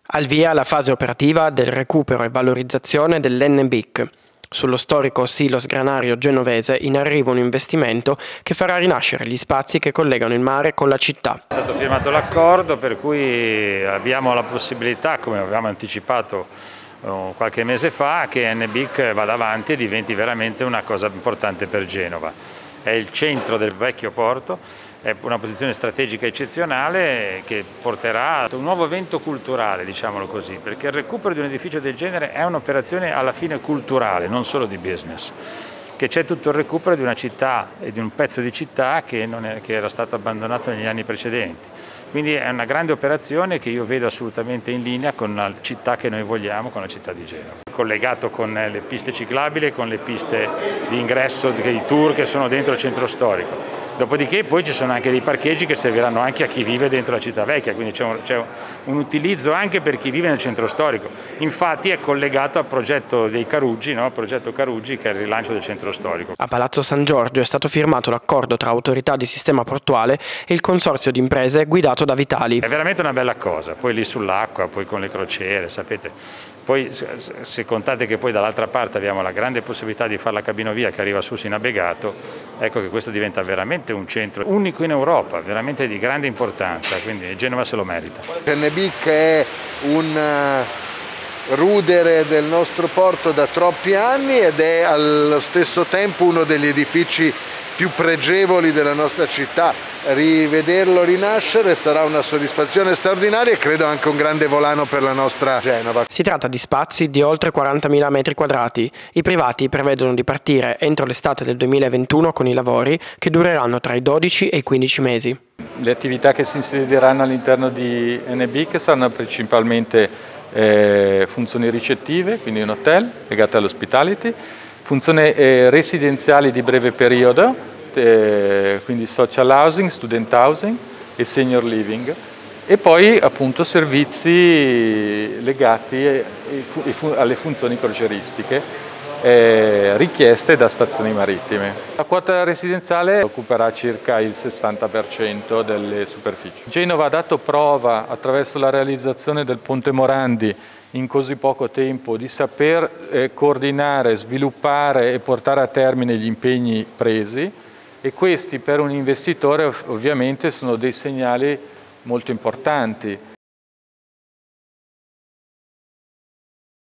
Al via la fase operativa del recupero e valorizzazione dell'NBIC. Sullo storico silo sgranario genovese in arrivo un investimento che farà rinascere gli spazi che collegano il mare con la città. È stato firmato l'accordo per cui abbiamo la possibilità, come avevamo anticipato qualche mese fa, che NBIC vada avanti e diventi veramente una cosa importante per Genova. È il centro del vecchio porto. È una posizione strategica eccezionale che porterà a un nuovo evento culturale, diciamolo così, perché il recupero di un edificio del genere è un'operazione alla fine culturale, non solo di business, che c'è tutto il recupero di una città e di un pezzo di città che era stato abbandonato negli anni precedenti. Quindi è una grande operazione che io vedo assolutamente in linea con la città che noi vogliamo, con la città di Genova. Collegato con le piste ciclabili e con le piste di ingresso dei tour che sono dentro il centro storico. Dopodiché poi ci sono anche dei parcheggi che serviranno anche a chi vive dentro la città vecchia, quindi c'è un utilizzo anche per chi vive nel centro storico. Infatti è collegato al progetto dei Caruggi, no? Il progetto Caruggi, che è il rilancio del centro storico. A Palazzo San Giorgio è stato firmato l'accordo tra autorità di sistema portuale e il consorzio di imprese guidato da Vitali. È veramente una bella cosa, poi lì sull'acqua, poi con le crociere, sapete. Poi se contate che poi dall'altra parte abbiamo la grande possibilità di fare la cabinovia che arriva su sino a Begato, ecco che questo diventa veramente un centro unico in Europa, veramente di grande importanza, quindi Genova se lo merita. NBIC è un rudere del nostro porto da troppi anni ed è allo stesso tempo uno degli edifici più pregevoli della nostra città. Rivederlo rinascere sarà una soddisfazione straordinaria e credo anche un grande volano per la nostra Genova. Si tratta di spazi di oltre 40.000 metri quadrati. I privati prevedono di partire entro l'estate del 2021 con i lavori che dureranno tra i 12 e i 15 mesi. Le attività che si insedieranno all'interno di NBIC saranno principalmente funzioni ricettive, quindi un hotel legate all'hospitality, funzioni residenziali di breve periodo, quindi social housing, student housing e senior living, e poi appunto servizi legati alle funzioni crocieristiche richieste da stazioni marittime. La quota residenziale occuperà circa il 60% delle superfici. Genova ha dato prova attraverso la realizzazione del Ponte Morandi in così poco tempo di saper coordinare, sviluppare e portare a termine gli impegni presi, e questi per un investitore ovviamente sono dei segnali molto importanti.